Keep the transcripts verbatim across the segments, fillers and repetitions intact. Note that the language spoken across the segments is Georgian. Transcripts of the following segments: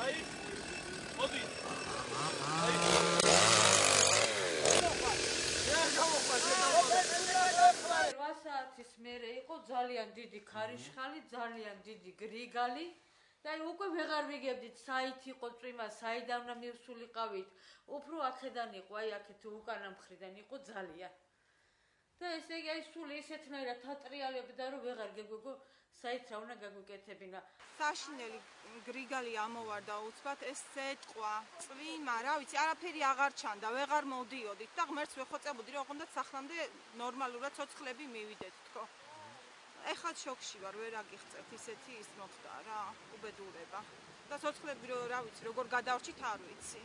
საათის მერე იყო ძალიან დიდი ქარიშხალი, ძალიან დიდი გრიგალი და აი უკვე ვეღარ ვიგებდით საით იყო წვიმა, საიდან უნდა მივსულიყავით. უფრო აქედან იყო, აი აქეთ უკანა მხრიდან იყო ძალიან. და ესე იგი აი სულ ისეთნაირად ატრიალებდა რომ ვეღარ გეგვიგო საით რა უნდა გაგვიკეთებინა. საშინელი გრიგალი ამოვარდა უცბად ეს ეთყვა წვიმა რა ვიცი არაფერი აღარ ჩანდა ვეღარ მოდიოდით და ღმერთს ვეხოწებოდი რომ ოღონდ სახლამდე ნორმალურად ცოცხლები მივიდეთ თქო. ეხლა შოქში ვარ ვერ აგიღწევთ ისეთი ის მოხდა რა უბედურება და ცოცხლები რო რა ვიცი როგორ გადავრჩით არ ვიცი.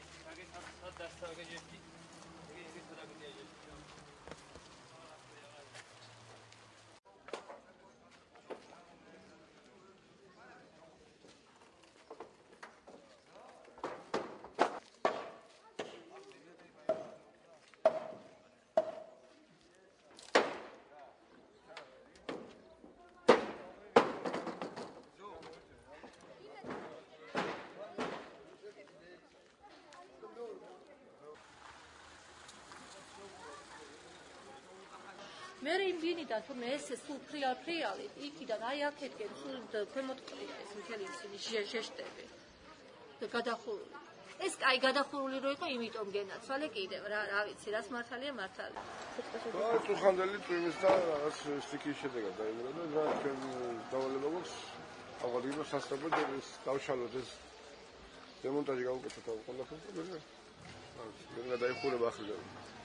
მე იმბინიდან თუმე ესე სულ ფრიალ ფრიალი იქიდან აი აქეთკენ სულ ქვემოთყრია ეს მთელი ისინი ჟეშტები და გადახურული ეს კაი გადახურული რო იყო იმიტომ გენაცვალე კიდევ რა რა ვიცი რას მართალია მართალია აი წუხანდელი წვიმის და რაღაც სტიქის შედეგად დაიმრა და რა ჩვენ დავალება გვაქვს აღადგინო სასწრაფო და ეს დავშალოთ ეს დემონტაჟი გავუკეთოთ ყველაფერს და მე რა გადაიხურება ახლა